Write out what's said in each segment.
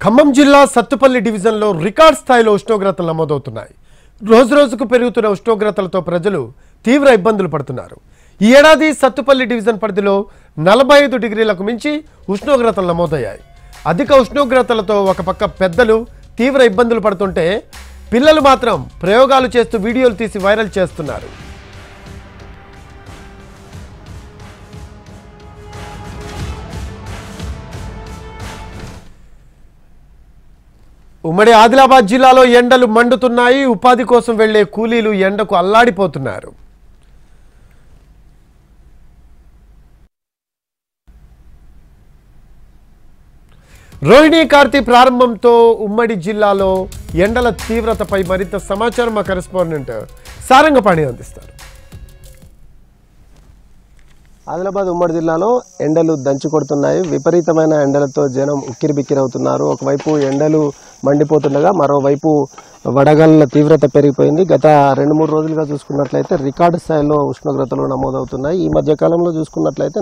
ఖమ్మం జిల్లా సత్తుపల్లి డివిజన్లో రికార్డ్ స్థాయిలో ఉష్ణోగ్రతలు నమోదవుతున్నాయి. రోజురోజుకు పెరుగుతున్న ఉష్ణోగ్రతలతో ప్రజలు తీవ్ర ఇబ్బందులు పడుతున్నారు. ఈ ఏడాది సత్తుపల్లి డివిజన్ పరిధిలో 45 డిగ్రీలకు మించి ఉష్ణోగ్రతలు నమోదయ్యాయి. అధిక ఉష్ణోగ్రతలతో ఒక పక్క పెద్దలు తీవ్ర ఇబ్బందులు పడుతుంటే పిల్లలు మాత్రం ప్రయోగాలు చేస్తూ వీడియోలు తీసి వైరల్ చేస్తున్నారు. ఉమ్మడి ఆదిలాబాద్ జిల్లాలో ఎండలు మండుతున్నాయి. ఉపాధి కోసం వెళ్లే కూలీలు ఎండకు అల్లాడిపోతున్నారు. రోహిణి కార్తీ ప్రారంభంతో ఉమ్మడి జిల్లాలో ఎండల తీవ్రతపై మరింత సమాచారం మా కరెస్పాండెంట్ సారంగపాణి అందిస్తారు. ఆదిలాబాద్ ఉమ్మడి జిల్లాలో ఎండలు దంచి కొడుతున్నాయి. విపరీతమైన ఎండలతో జనం ఉక్కిరిబిక్కిరవుతున్నారు. ఒకవైపు ఎండలు మండిపోతుండగా మరోవైపు వడగాలుల తీవ్రత పెరిగిపోయింది. గత 2-3 రోజులుగా చూసుకున్నట్లయితే రికార్డు స్థాయిలో ఉష్ణోగ్రతలు నమోదవుతున్నాయి. ఈ మధ్యకాలంలో చూసుకున్నట్లయితే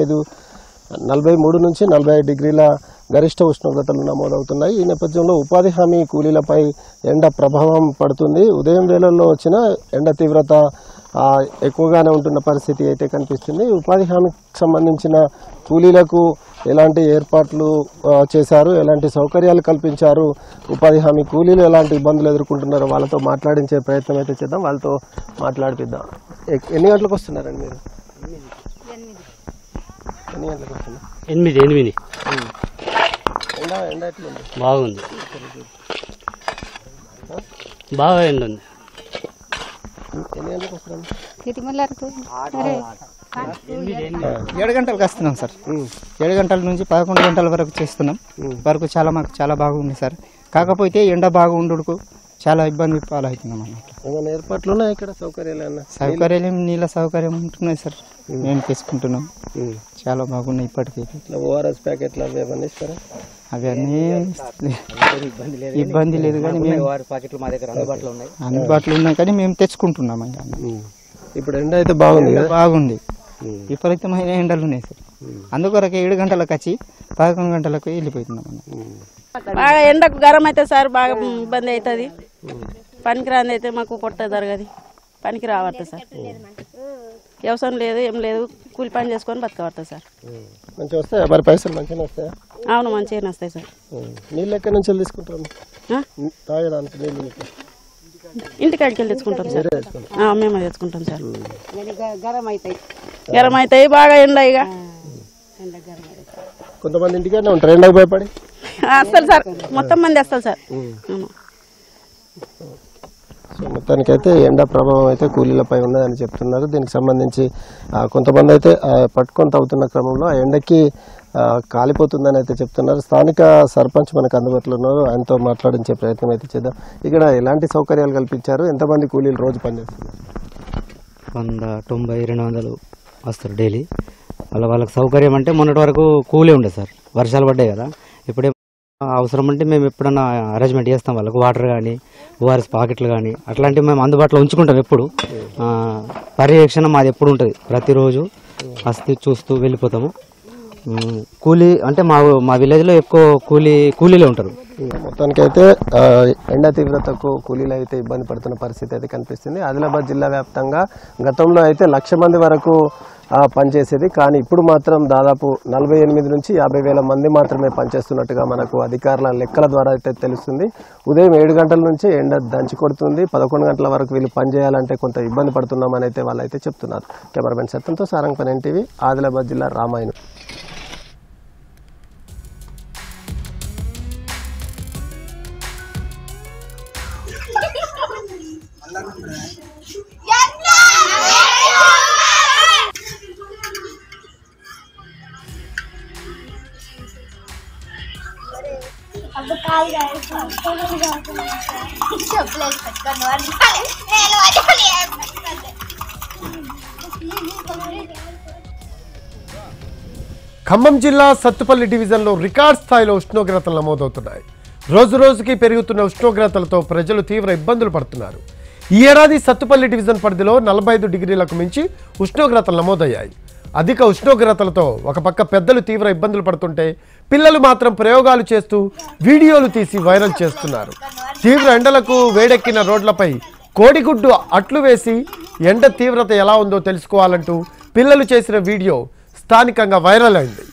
43 నుంచి 45 డిగ్రీల గరిష్ట ఉష్ణోగ్రతలు నమోదవుతున్నాయి. ఈ నేపథ్యంలో ఉపాధి హామీ కూలీలపై ఎండ ప్రభావం పడుతుంది. ఉదయం వేళల్లో వచ్చిన ఎండ తీవ్రత ఎక్కువగానే ఉంటున్న పరిస్థితి అయితే కనిపిస్తుంది. ఉపాధి హామీకి సంబంధించిన కూలీలకు ఎలాంటి ఏర్పాట్లు చేశారు, ఎలాంటి సౌకర్యాలు కల్పించారు, ఉపాధి హామీ కూలీలు ఎలాంటి ఇబ్బందులు ఎదుర్కొంటున్నారో వాళ్ళతో మాట్లాడించే ప్రయత్నం అయితే చేద్దాం. వాళ్ళతో మాట్లాడిపిద్దాం. ఎన్ని గంటలకు వస్తున్నారండి మీరు? 8 గంటలకు వస్తున్నారు. 8 ఎండ ఎట్లుంది? బాగుంది, బాగా ఎండ ఉంది. ఎన్ని గంటలకు వస్తున్నాం? 7 గంటలకు వస్తున్నాం సార్. 7 గంటల నుంచి 11 గంటల వరకు చేస్తున్నాం. వరకు మాకు చాలా బాగుంది సార్. కాకపోతే ఎండ బాగుండుకు చాలా ఇబ్బంది పాలవుతున్నాం అన్నమాట. ఏమైనా ఏర్పాట్లు ఉన్నాయి ఇక్కడ? సౌకర్యాలు నీళ్ళ సౌకర్యం ఉంటున్నాయి సార్. మేము తీసుకుంటున్నాం. చాలా బాగున్నాయి. ఇప్పటికైతే ఓఆర్ఎస్ ప్యాకెట్లు అవి ఏమన్నా ఇస్తారా? అవన్నీ ఇబ్బంది లేదు కానీ మేము అందుబాటులో ఉన్నాయి కానీ మేము తెచ్చుకుంటున్నాం. ఇప్పుడు ఎండ అయితే బాగుంది. విపరీతమైన ఎండలు ఉన్నాయి సార్. అందుకొరకు 7 గంటలకు వచ్చి 11 గంటలకు వెళ్ళిపోతున్నాం. బాగా ఎండకు గరం అయితే సార్ బాగా ఇబ్బంది అవుతుంది. పనికిరాంది అయితే మాకు పొట్ట జరగదు. పనికి రావట్లేదు సార్. వ్యవసాయం లేదు, ఏం లేదు. కూలి పని చేసుకొని బతకవట్లేదు సార్. మంచిగా వస్తాయా మరి? పైసలు మంచిగా వస్తాయా? అవును, మంచిగానే వస్తాయి సార్. నీళ్ళు ఎక్కడి నుంచి తీసుకుంటాం? తాగడానికి నీళ్ళు ఇంటికాడికి వెళ్ళి తెచ్చుకుంటాం సార్. మేము తెచ్చుకుంటాం సార్. గరం అవుతాయి బాగా ఎండ. ఇక కొంతమంది ఇంటికానే ఉంటారు ఎండకు భయపడి. వస్తారు సార్, మొత్తం మంది వస్తారు సార్. సో మొత్తానికైతే ఎండ ప్రభావం అయితే కూలీలపై ఉన్నదని చెప్తున్నారు. దీనికి సంబంధించి కొంతమంది అయితే పట్టుకొని తవ్వుతున్న క్రమంలో ఆ ఎండకి కాలిపోతుందని అయితే చెప్తున్నారు. స్థానిక సర్పంచ్ మనకు అందుబాటులో ఉన్నారు. ఆయనతో మాట్లాడించే ప్రయత్నం అయితే చేద్దాం. ఇక్కడ ఎలాంటి సౌకర్యాలు కల్పించారు? ఎంతమంది కూలీలు రోజు పనిచేస్తున్నారు? 190-200 వస్తారు డైలీ. వాళ్ళకి సౌకర్యం అంటే మొన్నటి వరకు కూలీ ఉండే సార్. వర్షాలు పడ్డాయి కదా. ఇప్పుడే అవసరం అంటే మేము ఎప్పుడన్నా అరేంజ్మెంట్ చేస్తాం. వాళ్ళకు వాటర్ కానీ, ఓఆర్ఎస్ ప్యాకెట్లు కానీ అట్లాంటివి మేము అందుబాటులో ఉంచుకుంటాం. ఎప్పుడు పర్యవేక్షణ మాది ఎప్పుడు ఉంటుంది. ప్రతిరోజు వస్తే చూస్తూ వెళ్ళిపోతాము. కూలీ అంటే మా విలేజ్లో ఎక్కువ కూలీలే ఉంటారు. మొత్తానికైతే ఎండ తీవ్రతకు కూలీలు అయితే ఇబ్బంది పడుతున్న పరిస్థితి అయితే కనిపిస్తుంది. ఆదిలాబాద్ జిల్లా వ్యాప్తంగా గతంలో అయితే 1,00,000 మంది వరకు పనిచేసేది. కానీ ఇప్పుడు మాత్రం దాదాపు 48 నుంచి 50,000 మంది మాత్రమే పనిచేస్తున్నట్టుగా మనకు అధికారుల లెక్కల ద్వారా అయితే తెలుస్తుంది. ఉదయం 7 గంటల నుంచి ఎండ దంచి కొడుతుంది. 11 గంటల వరకు వీళ్ళు పనిచేయాలంటే కొంత ఇబ్బంది పడుతున్నామని అయితే వాళ్ళైతే చెప్తున్నారు. కెమెరామెన్ సత్యంతో సారంగపాణి, NTV, ఆదిలాబాద్ జిల్లా రామాయణ. ఖమ్మం జిల్లా సత్తుపల్లి డివిజన్లో రికార్డ్ స్థాయిలో ఉష్ణోగ్రతలు నమోదవుతున్నాయి. రోజురోజుకి పెరుగుతున్న ఉష్ణోగ్రతలతో ప్రజలు తీవ్ర ఇబ్బందులు పడుతున్నారు. ఈ ఏడాది సత్తుపల్లి డివిజన్ పరిధిలో 45 డిగ్రీలకు మించి ఉష్ణోగ్రతలు నమోదయ్యాయి. అధిక ఉష్ణోగ్రతలతో ఒక పక్క పెద్దలు తీవ్ర ఇబ్బందులు పడుతుంటే పిల్లలు మాత్రం ప్రయోగాలు చేస్తూ వీడియోలు తీసి వైరల్ చేస్తున్నారు. తీవ్ర ఎండలకు వేడెక్కిన రోడ్లపై కోడిగుడ్డు అట్లు వేసి ఎండ తీవ్రత ఎలా ఉందో తెలుసుకోవాలంటూ పిల్లలు చేసిన వీడియో స్థానికంగా వైరల్ అయింది.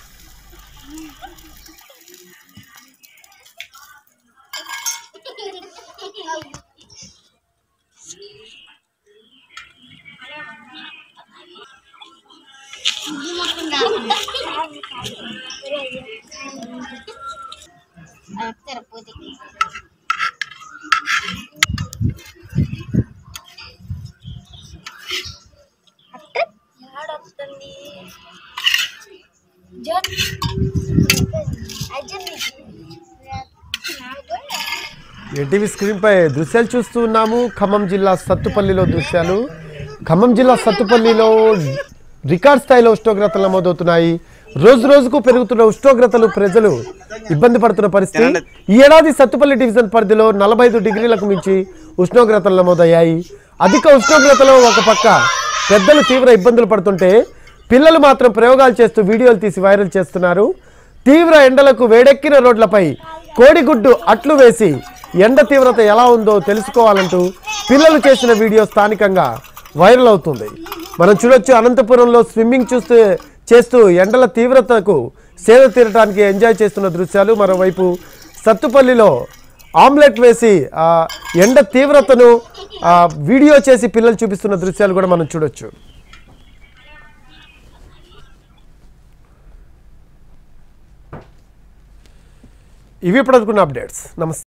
ఎన్టీవీ స్క్రీన్ పై దృశ్యాలు చూస్తూ ఉన్నాము. ఖమ్మం జిల్లా సత్తుపల్లిలో దృశ్యాలు. ఖమ్మం జిల్లా సత్తుపల్లిలో రికార్డ్ స్థాయిలో ఉష్ణోగ్రతలు నమోదవుతున్నాయి. రోజు రోజుకు పెరుగుతున్న ఉష్ణోగ్రతలు ప్రజలు ఇబ్బంది పడుతున్న పరిస్థితి. ఈ ఏడాది సత్తుపల్లి డివిజన్ పరిధిలో 45 డిగ్రీలకు మించి ఉష్ణోగ్రతలు నమోదయ్యాయి. అధిక ఉష్ణోగ్రతలో ఒక పక్క పెద్దలు తీవ్ర ఇబ్బందులు పడుతుంటే పిల్లలు మాత్రం ప్రయోగాలు చేస్తూ వీడియోలు తీసి వైరల్ చేస్తున్నారు. తీవ్ర ఎండలకు వేడెక్కిన రోడ్లపై కోడిగుడ్డు అట్లు వేసి ఎండ తీవ్రత ఎలా ఉందో తెలుసుకోవాలంటూ పిల్లలు చేసిన వీడియో స్థానికంగా వైరల్ అవుతుంది. మనం చూడొచ్చు, అనంతపురంలో స్విమ్మింగ్ చేస్తూ ఎండల తీవ్రతకు సేద తీరటానికి ఎంజాయ్ చేస్తున్న దృశ్యాలు. మరోవైపు సత్తుపల్లిలో ఆమ్లెట్ వేసి ఎండ తీవ్రతను వీడియో చేసి పిల్లలు చూపిస్తున్న దృశ్యాలు కూడా మనం చూడొచ్చు. ఇవి ఇప్పుడు అనుకున్న అప్డేట్స్. నమస్తే.